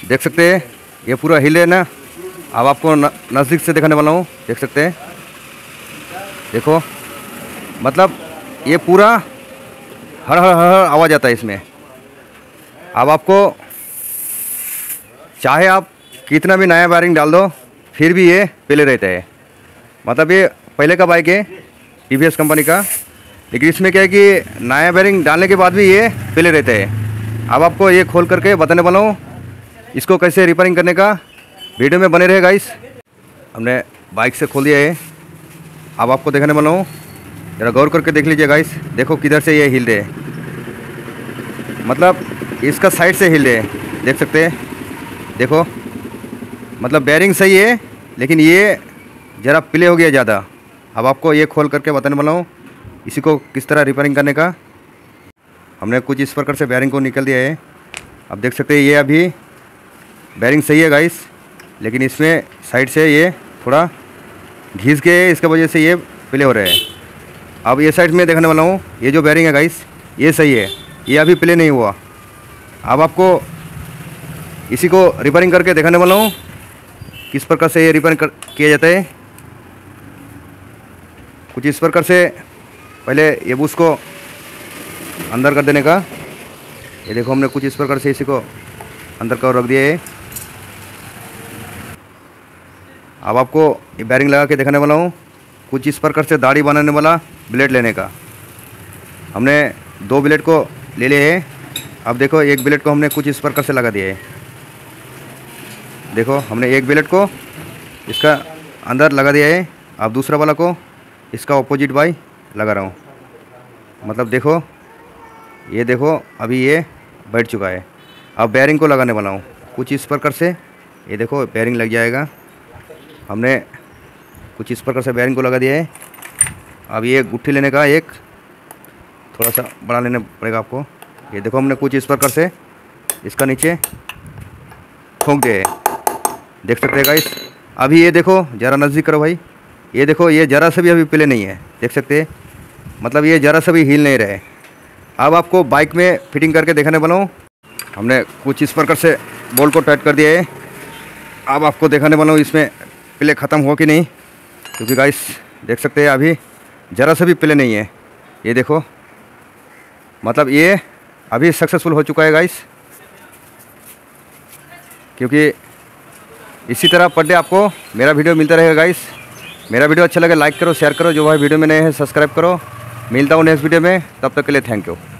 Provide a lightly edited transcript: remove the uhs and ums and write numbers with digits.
देख सकते हैं ये पूरा हिल है ना। अब आपको नज़दीक से दिखाने वाला हूँ, देख सकते हैं। देखो मतलब ये पूरा हर हर हर आवाज़ आता है इसमें। अब आपको चाहे आप कितना भी नया वायरिंग डाल दो फिर भी ये पहले रहता है। मतलब ये पहले का बाइक है टीवीएस कंपनी का, लेकिन इसमें क्या है कि नया वायरिंग डालने के बाद भी ये पहले रहता है। अब आपको ये खोल करके बताने वाला हूँ इसको कैसे रिपेयरिंग करने का। वीडियो में बने रहे गाइस। हमने बाइक से खोल दिया है, अब आपको दिखाने वाला हूँ, ज़रा गौर करके देख लीजिए गाइस। देखो किधर से ये हिल रहे है, मतलब इसका साइड से हिल रहे है, देख सकते हैं। देखो मतलब बेयरिंग सही है लेकिन ये ज़रा प्ले हो गया ज़्यादा। अब आपको ये खोल करके बताने वाला हूँ इसी को किस तरह रिपेयरिंग करने का। हमने कुछ इस प्रकार से बेयरिंग को निकल दिया है। अब देख सकते हैं ये अभी बेयरिंग सही है गाइस, लेकिन इसमें साइड से ये थोड़ा घिस के इसके वजह से ये प्ले हो रहे हैं। अब ये साइड में देखने वाला हूँ, ये जो बेयरिंग है गाइस ये सही है, ये अभी प्ले नहीं हुआ। अब आपको इसी को रिपेयरिंग करके दिखाने वाला हूँ किस प्रकार से ये रिपेयरिंग किया जाता है। कुछ इस प्रकार से पहले ये बुश को अंदर कर देने का। ये देखो हमने कुछ इस प्रकार से इसी को अंदर का रख दिया है। अब आपको ये बेयरिंग लगा के दिखाने वाला हूँ कुछ इस प्रकार से दाढ़ी बनाने वाला ब्लेड लेने का। हमने 2 ब्लेड को ले लिए हैं। अब देखो एक ब्लेड को हमने कुछ इस प्रकार से लगा दिया है। देखो हमने एक ब्लेड को इसका अंदर लगा दिया है, अब दूसरा वाला को इसका ऑपोजिट बाई लगा रहा हूँ। मतलब देखो ये देखो अभी ये बैठ चुका है। अब बेयरिंग को लगाने वाला हूँ कुछ इस प्रकार से। ये देखो बेयरिंग लग जाएगा। हमने कुछ इस प्रकार से बेयरिंग को लगा दिया है। अब ये गुट्ठी लेने का एक थोड़ा सा बड़ा लेना पड़ेगा आपको। ये देखो हमने कुछ इस प्रकार से इसका नीचे ठोक दिया है, देख सकते हैं गाइस। अभी ये देखो ज़रा नज़दीक करो भाई, ये देखो ये ज़रा सा भी अभी प्ले नहीं है, देख सकते हैं। मतलब ये ज़रा सा भी हिल नहीं रहे। अब आपको बाइक में फिटिंग करके दिखाने वाला हूँ। हमने कुछ इस प्रकार से बोल्ट को टाइट कर दिया है। अब आपको दिखाने वाला हूँ इसमें प्ले ख़त्म हो कि नहीं, क्योंकि गाइस देख सकते हैं अभी ज़रा सा भी प्ले नहीं है। ये देखो मतलब ये अभी सक्सेसफुल हो चुका है गाइस, क्योंकि इसी तरह पर डे आपको मेरा वीडियो मिलता रहेगा गाइस। मेरा वीडियो अच्छा लगे लाइक करो, शेयर करो, जो भाई वीडियो में नए हैं सब्सक्राइब करो। मिलता हूँ नेक्स्ट वीडियो में, तब तक के लिए थैंक यू।